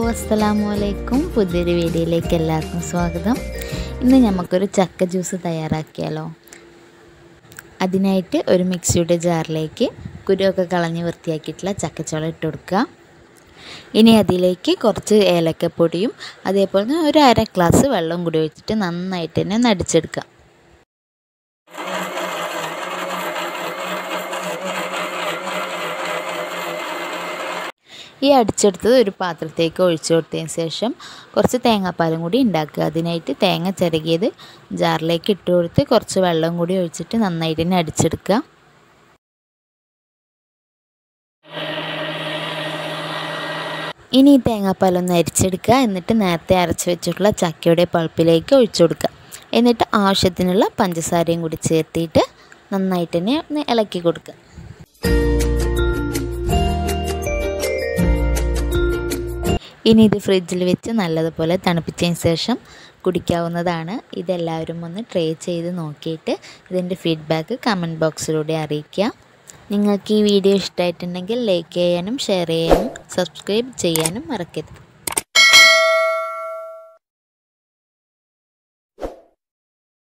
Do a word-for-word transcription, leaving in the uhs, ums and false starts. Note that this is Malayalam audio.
അസ്സലാമു പുതിയൊരു വീഡിയോയിലേക്ക് എല്ലാവർക്കും സ്വാഗതം. ഇന്ന് നമുക്കൊരു ചക്ക ജ്യൂസ് തയ്യാറാക്കിയാലോ. അതിനായിട്ട് ഒരു മിക്സിയുടെ ജാറിലേക്ക് കുരുവൊക്കെ കളഞ്ഞ് വൃത്തിയാക്കിയിട്ടുള്ള ചക്കച്ചോള ഇട്ട് കൊടുക്കുക. ഇനി അതിലേക്ക് കുറച്ച് ഏലക്കപ്പൊടിയും അതേപോലെ തന്നെ ഒരു അര ഗ്ലാസ് വെള്ളം കൂടി ഒഴിച്ചിട്ട് നന്നായിട്ട് തന്നെ നടിച്ചെടുക്കുക. ഈ അടിച്ചെടുത്തത് ഒരു പാത്രത്തേക്ക് ഒഴിച്ചു കൊടുത്തതിന് ശേഷം കുറച്ച് തേങ്ങാപ്പാലും കൂടി ഉണ്ടാക്കുക. അതിനായിട്ട് തേങ്ങ ചിരകിയത് ജാറിലേക്ക് ഇട്ട് കൊടുത്ത് കുറച്ച് വെള്ളം കൂടി ഒഴിച്ചിട്ട് നന്നായിട്ട് തന്നെ അടിച്ചെടുക്കുക. ഇനി ഈ തേങ്ങാപ്പാലൊന്ന് അരിച്ചെടുക്കുക. എന്നിട്ട് നേരത്തെ അരച്ച് വെച്ചിട്ടുള്ള ചക്കയുടെ പൾപ്പിലേക്ക് ഒഴിച്ചു കൊടുക്കുക. എന്നിട്ട് ആവശ്യത്തിനുള്ള പഞ്ചസാരയും കൂടി ചേർത്തിട്ട് നന്നായിട്ട് തന്നെ ഒന്ന് ഇളക്കി കൊടുക്കുക. ഇനി ഇത് ഫ്രിഡ്ജിൽ വെച്ച് നല്ലതുപോലെ തണുപ്പിച്ചതിന് ശേഷം കുടിക്കാവുന്നതാണ്. ഇതെല്ലാവരും ഒന്ന് ട്രൈ ചെയ്ത് നോക്കിയിട്ട് ഇതിൻ്റെ ഫീഡ്ബാക്ക് കമൻറ്റ് ബോക്സിലൂടെ അറിയിക്കുക. നിങ്ങൾക്ക് ഈ വീഡിയോ ഇഷ്ടമായിട്ടുണ്ടെങ്കിൽ ലൈക്ക് ചെയ്യാനും ഷെയർ ചെയ്യാനും സബ്സ്ക്രൈബ് ചെയ്യാനും മറക്കരുത്.